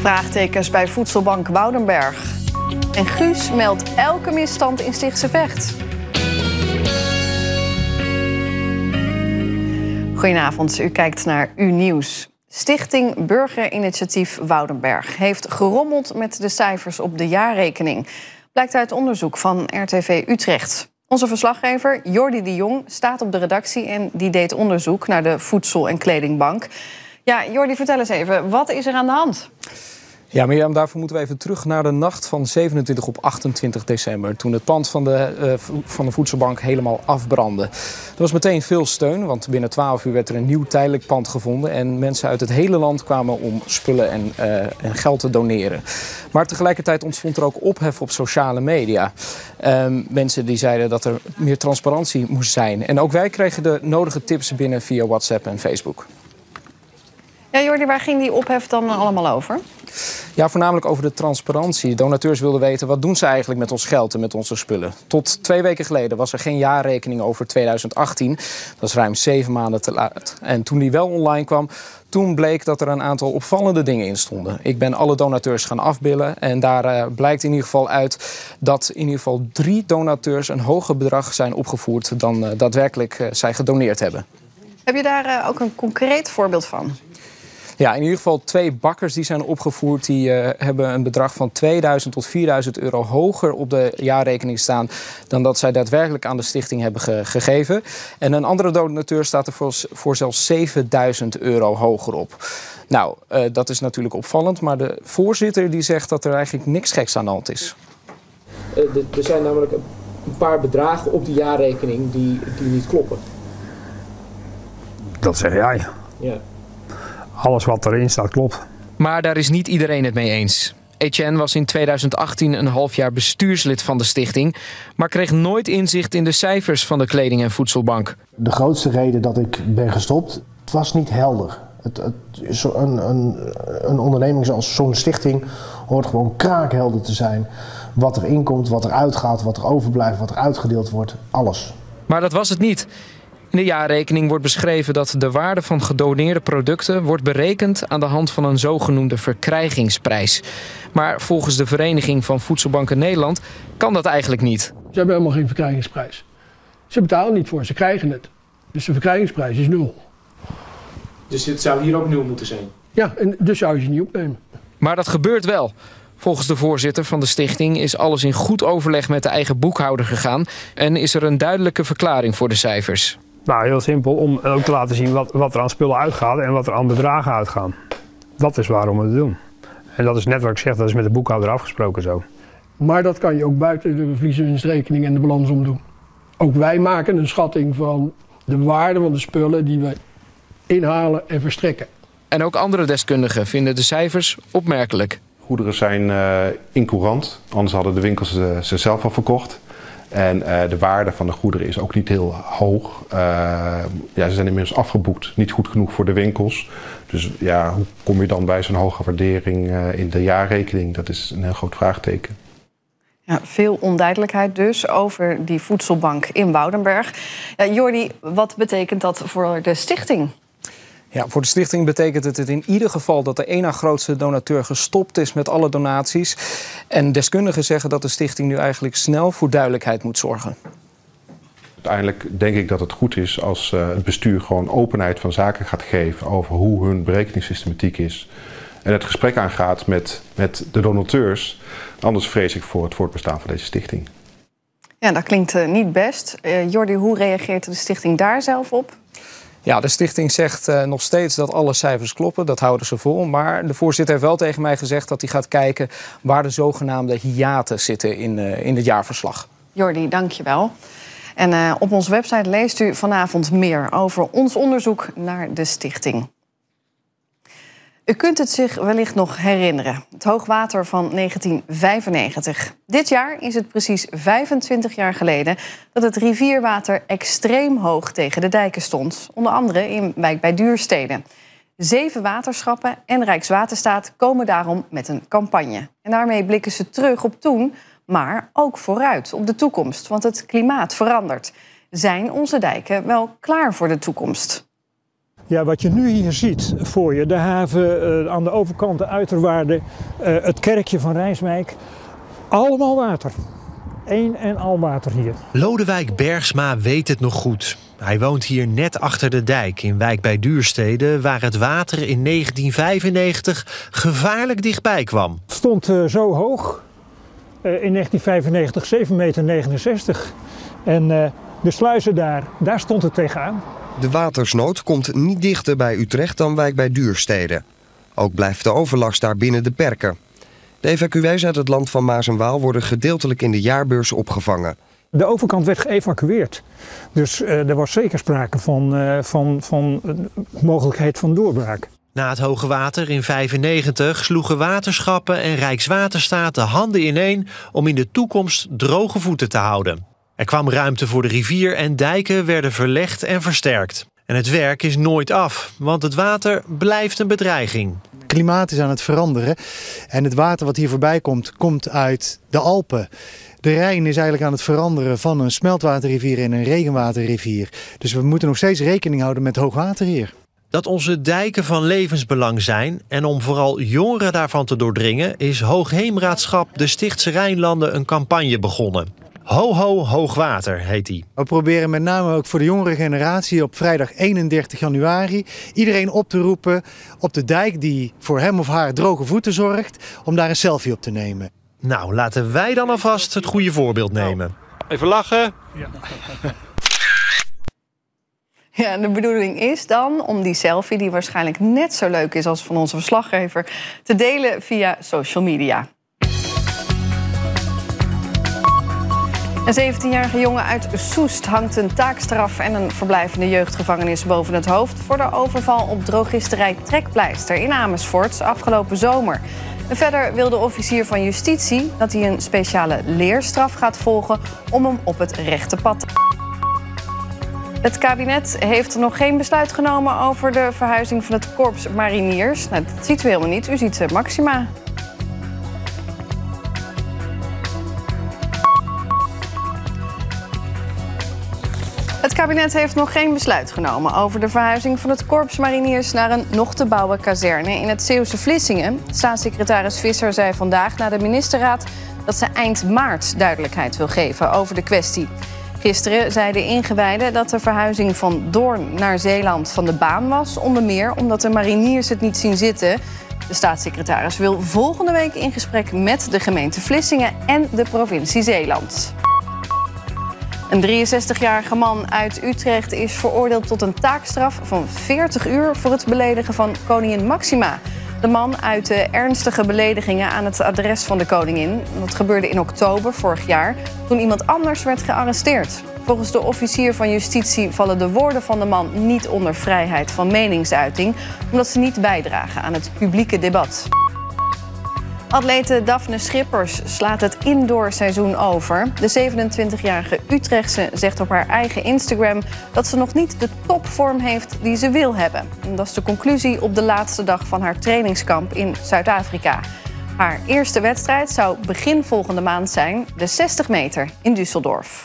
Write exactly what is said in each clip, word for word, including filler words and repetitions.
Vraagtekens bij voedselbank Woudenberg. En Guus meldt elke misstand in Stichtse Vecht. Goedenavond, u kijkt naar U-Nieuws. Stichting Burgerinitiatief Woudenberg heeft gerommeld met de cijfers op de jaarrekening. Blijkt uit onderzoek van R T V Utrecht. Onze verslaggever Jordi de Jong staat op de redactie en die deed onderzoek naar de Voedsel- en Kledingbank. Ja, Jordi, vertel eens even, wat is er aan de hand? Ja, Mirjam, daarvoor moeten we even terug naar de nacht van zevenentwintig op achtentwintig december... toen het pand van de, uh, van de voedselbank helemaal afbrandde. Er was meteen veel steun, want binnen twaalf uur werd er een nieuw tijdelijk pand gevonden... en mensen uit het hele land kwamen om spullen en, uh, en geld te doneren. Maar tegelijkertijd ontstond er ook ophef op sociale media. Um, mensen die zeiden dat er meer transparantie moest zijn. En ook wij kregen de nodige tips binnen via WhatsApp en Facebook. Ja, Jordi, waar ging die ophef dan allemaal over? Ja, voornamelijk over de transparantie. Donateurs wilden weten, wat doen ze eigenlijk met ons geld en met onze spullen? Tot twee weken geleden was er geen jaarrekening over tweeduizend achttien. Dat is ruim zeven maanden te laat. En toen die wel online kwam, toen bleek dat er een aantal opvallende dingen in stonden. Ik ben alle donateurs gaan afbillen en daar uh, blijkt in ieder geval uit dat in ieder geval drie donateurs een hoger bedrag zijn opgevoerd dan uh, daadwerkelijk uh, zij gedoneerd hebben. Heb je daar uh, ook een concreet voorbeeld van? Ja, in ieder geval twee bakkers die zijn opgevoerd. Die uh, hebben een bedrag van tweeduizend tot vierduizend euro hoger op de jaarrekening staan dan dat zij daadwerkelijk aan de stichting hebben ge gegeven. En een andere donateur staat er voor, voor zelfs zevenduizend euro hoger op. Nou, uh, dat is natuurlijk opvallend, maar de voorzitter die zegt dat er eigenlijk niks geks aan de hand is. Uh, er zijn namelijk een paar bedragen op die jaarrekening die, die niet kloppen. Dat zeg jij. Ja. Alles wat erin staat klopt. Maar daar is niet iedereen het mee eens. Etienne was in tweeduizend achttien een half jaar bestuurslid van de stichting, maar kreeg nooit inzicht in de cijfers van de Kleding- en Voedselbank. De grootste reden dat ik ben gestopt, het was niet helder. Het, het, een, een, een onderneming zoals zo'n stichting hoort gewoon kraakhelder te zijn. Wat er inkomt, wat er uitgaat, wat er overblijft, wat er uitgedeeld wordt, alles. Maar dat was het niet. In de jaarrekening wordt beschreven dat de waarde van gedoneerde producten wordt berekend aan de hand van een zogenoemde verkrijgingsprijs. Maar volgens de Vereniging van Voedselbanken Nederland kan dat eigenlijk niet. Ze hebben helemaal geen verkrijgingsprijs. Ze betalen niet voor, ze krijgen het. Dus de verkrijgingsprijs is nul. Dus dit zou hier ook nul moeten zijn? Ja, en dus zou je ze niet opnemen. Maar dat gebeurt wel. Volgens de voorzitter van de stichting is alles in goed overleg met de eigen boekhouder gegaan en is er een duidelijke verklaring voor de cijfers. Nou, heel simpel, om ook te laten zien wat, wat er aan spullen uitgaat en wat er aan bedragen uitgaan. Dat is waarom we het doen. En dat is net wat ik zeg, dat is met de boekhouder afgesproken zo. Maar dat kan je ook buiten de verlies- en winstrekening en de balans om doen. Ook wij maken een schatting van de waarde van de spullen die we inhalen en verstrekken. En ook andere deskundigen vinden de cijfers opmerkelijk. Goederen zijn uh, incourant, anders hadden de winkels ze, ze zelf al verkocht. En uh, de waarde van de goederen is ook niet heel hoog. Uh, ja, ze zijn inmiddels afgeboekt, niet goed genoeg voor de winkels. Dus ja, hoe kom je dan bij zo'n hoge waardering uh, in de jaarrekening? Dat is een heel groot vraagteken. Ja, veel onduidelijkheid dus over die voedselbank in Woudenberg. Ja, Jordi, wat betekent dat voor de stichting? Ja, voor de stichting betekent het in ieder geval dat de één na grootste donateur gestopt is met alle donaties. En deskundigen zeggen dat de stichting nu eigenlijk snel voor duidelijkheid moet zorgen. Uiteindelijk denk ik dat het goed is als uh, het bestuur gewoon openheid van zaken gaat geven over hoe hun berekeningssystematiek is. En het gesprek aangaat met, met de donateurs. Anders vrees ik voor het voortbestaan van deze stichting. Ja, dat klinkt uh, niet best. Uh, Jordi, hoe reageert de stichting daar zelf op? Ja, de stichting zegt uh, nog steeds dat alle cijfers kloppen. Dat houden ze vol. Maar de voorzitter heeft wel tegen mij gezegd dat hij gaat kijken waar de zogenaamde hiaten zitten in, uh, in het jaarverslag. Jordi, dank je wel. En uh, op onze website leest u vanavond meer over ons onderzoek naar de stichting. U kunt het zich wellicht nog herinneren. Het hoogwater van negentien vijfennegentig. Dit jaar is het precies vijfentwintig jaar geleden dat het rivierwater extreem hoog tegen de dijken stond. Onder andere in Wijk bij Duurstede. Zeven waterschappen en Rijkswaterstaat komen daarom met een campagne. En daarmee blikken ze terug op toen, maar ook vooruit op de toekomst. Want het klimaat verandert. Zijn onze dijken wel klaar voor de toekomst? Ja, wat je nu hier ziet voor je, de haven, uh, aan de overkant de uiterwaarden, uh, het kerkje van Rijswijk, allemaal water. Eén en al water hier. Lodewijk Bergsma weet het nog goed. Hij woont hier net achter de dijk in Wijk bij Duurstede, waar het water in negentien vijfennegentig gevaarlijk dichtbij kwam. Het stond uh, zo hoog, uh, in negentien vijfennegentig zeven meter negenenzestig. En uh, de sluizen daar, daar stond het tegenaan. De watersnood komt niet dichter bij Utrecht dan Wijk bij Duurstede. Ook blijft de overlast daar binnen de perken. De evacuees uit het land van Maas en Waal worden gedeeltelijk in de jaarbeurs opgevangen. De overkant werd geëvacueerd. Dus uh, er was zeker sprake van, uh, van, van uh, mogelijkheid van doorbraak. Na het hoge water in vijfennegentig sloegen waterschappen en Rijkswaterstaat de handen ineen om in de toekomst droge voeten te houden. Er kwam ruimte voor de rivier en dijken werden verlegd en versterkt. En het werk is nooit af, want het water blijft een bedreiging. Het klimaat is aan het veranderen en het water wat hier voorbij komt, komt uit de Alpen. De Rijn is eigenlijk aan het veranderen van een smeltwaterrivier in een regenwaterrivier. Dus we moeten nog steeds rekening houden met hoogwater hier. Dat onze dijken van levensbelang zijn en om vooral jongeren daarvan te doordringen, is Hoogheemraadschap de Stichtse Rijnlanden een campagne begonnen. Ho ho hoogwater heet die. We proberen met name ook voor de jongere generatie op vrijdag eenendertig januari iedereen op te roepen op de dijk die voor hem of haar droge voeten zorgt, om daar een selfie op te nemen. Nou, laten wij dan alvast het goede voorbeeld nemen. Even lachen. Ja. Ja, de bedoeling is dan om die selfie, die waarschijnlijk net zo leuk is als van onze verslaggever, te delen via social media. Een zeventienjarige jongen uit Soest hangt een taakstraf en een verblijvende jeugdgevangenis boven het hoofd voor de overval op drogisterij Trekpleister in Amersfoort afgelopen zomer. En verder wil de officier van justitie dat hij een speciale leerstraf gaat volgen om hem op het rechte pad te brengen. Het kabinet heeft nog geen besluit genomen over de verhuizing van het korps mariniers. Nou, dat ziet u helemaal niet. U ziet Maxima. Het kabinet heeft nog geen besluit genomen over de verhuizing van het korps mariniers naar een nog te bouwen kazerne in het Zeeuwse Vlissingen. Staatssecretaris Visser zei vandaag na de ministerraad dat ze eind maart duidelijkheid wil geven over de kwestie. Gisteren zeiden ingewijden dat de verhuizing van Doorn naar Zeeland van de baan was, onder meer omdat de mariniers het niet zien zitten. De staatssecretaris wil volgende week in gesprek met de gemeente Vlissingen en de provincie Zeeland. Een drieënzestigjarige man uit Utrecht is veroordeeld tot een taakstraf van veertig uur voor het beledigen van koningin Maxima. De man uitte ernstige beledigingen aan het adres van de koningin. Dat gebeurde in oktober vorig jaar, toen iemand anders werd gearresteerd. Volgens de officier van justitie vallen de woorden van de man niet onder vrijheid van meningsuiting, omdat ze niet bijdragen aan het publieke debat. Atlete Daphne Schippers slaat het indoorseizoen over. De zevenentwintigjarige Utrechtse zegt op haar eigen Instagram dat ze nog niet de topvorm heeft die ze wil hebben. En dat is de conclusie op de laatste dag van haar trainingskamp in Zuid-Afrika. Haar eerste wedstrijd zou begin volgende maand zijn, de zestig meter in Düsseldorf.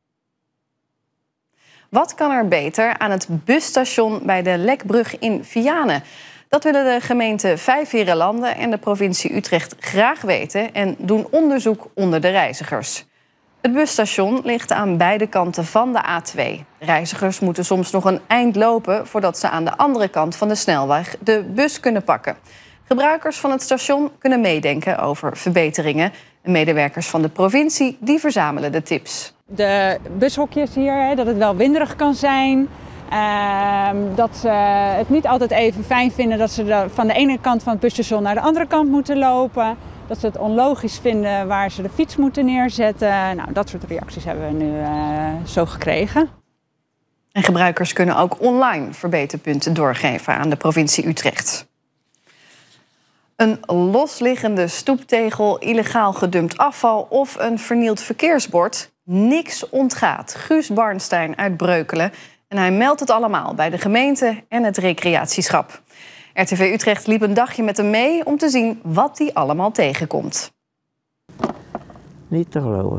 Wat kan er beter aan het busstation bij de Lekbrug in Vianen? Dat willen de gemeente Vijfheerenlanden en de provincie Utrecht graag weten en doen onderzoek onder de reizigers. Het busstation ligt aan beide kanten van de A twee. Reizigers moeten soms nog een eind lopen voordat ze aan de andere kant van de snelweg de bus kunnen pakken. Gebruikers van het station kunnen meedenken over verbeteringen. En medewerkers van de provincie die verzamelen de tips. De bushokjes hier, dat het wel winderig kan zijn. Uh, dat ze het niet altijd even fijn vinden dat ze de, van de ene kant van het busstation naar de andere kant moeten lopen. Dat ze het onlogisch vinden waar ze de fiets moeten neerzetten. Nou, dat soort reacties hebben we nu uh, zo gekregen. En gebruikers kunnen ook online verbeterpunten doorgeven aan de provincie Utrecht. Een losliggende stoeptegel, illegaal gedumpt afval of een vernield verkeersbord. Niks ontgaat Guus Barnstein uit Breukelen. En hij meldt het allemaal bij de gemeente en het recreatieschap. R T V Utrecht liep een dagje met hem mee om te zien wat hij allemaal tegenkomt. Niet te geloven.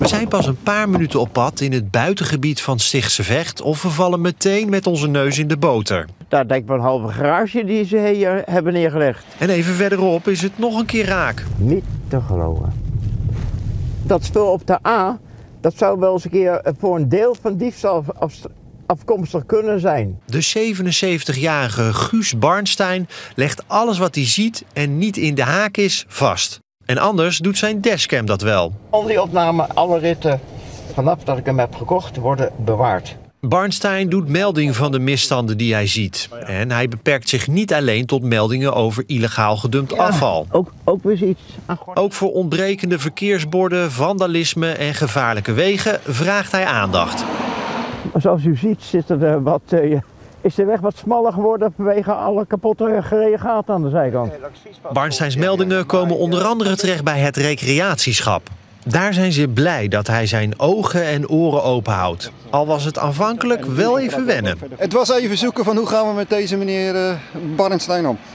We zijn pas een paar minuten op pad in het buitengebied van Stichtse Vecht of we vallen meteen met onze neus in de boter. Daar denk ik wel een halve garage die ze hier hebben neergelegd. En even verderop is het nog een keer raak. Niet te geloven. Dat spul op de A, dat zou wel eens een keer voor een deel van diefstal af, afkomstig kunnen zijn. De zevenenzeventigjarige Guus Barnstein legt alles wat hij ziet en niet in de haak is vast. En anders doet zijn dashcam dat wel. Al die opnamen, alle ritten, vanaf dat ik hem heb gekocht, worden bewaard. Barnstein doet melding van de misstanden die hij ziet. En hij beperkt zich niet alleen tot meldingen over illegaal gedumpt ja, afval. Ook, ook weer iets. Ook voor ontbrekende verkeersborden, vandalisme en gevaarlijke wegen vraagt hij aandacht. Zoals u ziet zit er wat, uh, is de weg wat smaller geworden vanwege alle kapotte gereden gaten aan de zijkant. Barnsteins meldingen komen onder andere terecht bij het recreatieschap. Daar zijn ze blij dat hij zijn ogen en oren openhoudt. Al was het aanvankelijk wel even wennen. Het was even zoeken van hoe gaan we met deze meneer uh, Barnstein om.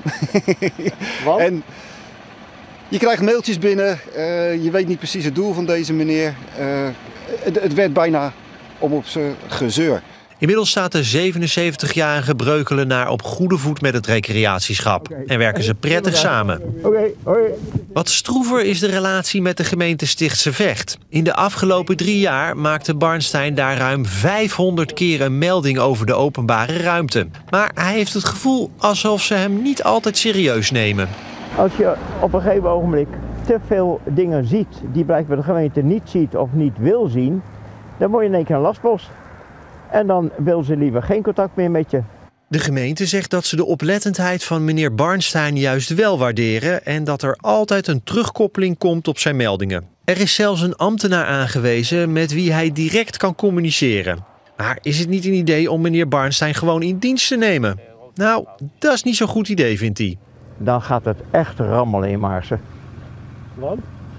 En je krijgt mailtjes binnen, uh, je weet niet precies het doel van deze meneer. Uh, het, het werd bijna om op zijn gezeur. Inmiddels staat de zevenenzeventigjarige Breukelenaar op goede voet met het recreatieschap. En werken ze prettig samen. Okay, hoi. Wat stroever is de relatie met de gemeente Stichtse Vecht. In de afgelopen drie jaar maakte Barnstein daar ruim vijfhonderd keer een melding over de openbare ruimte. Maar hij heeft het gevoel alsof ze hem niet altijd serieus nemen. Als je op een gegeven ogenblik te veel dingen ziet die blijkbaar de gemeente niet ziet of niet wil zien, dan word je in één keer een lastpost. En dan wil ze liever geen contact meer met je. De gemeente zegt dat ze de oplettendheid van meneer Barnstein juist wel waarderen en dat er altijd een terugkoppeling komt op zijn meldingen. Er is zelfs een ambtenaar aangewezen met wie hij direct kan communiceren. Maar is het niet een idee om meneer Barnstein gewoon in dienst te nemen? Nou, dat is niet zo'n goed idee, vindt hij. Dan gaat het echt rammelen in Maarsen. Wat?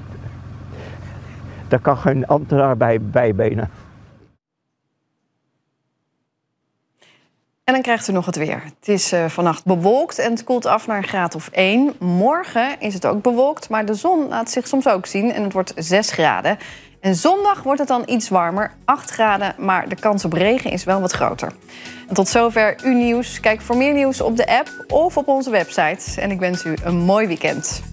Daar kan geen ambtenaar bij bijbenen. En dan krijgt u nog het weer. Het is uh, vannacht bewolkt en het koelt af naar een graad of één. Morgen is het ook bewolkt, maar de zon laat zich soms ook zien en het wordt zes graden. En zondag wordt het dan iets warmer, acht graden, maar de kans op regen is wel wat groter. En tot zover uw nieuws. Kijk voor meer nieuws op de app of op onze website. En ik wens u een mooi weekend.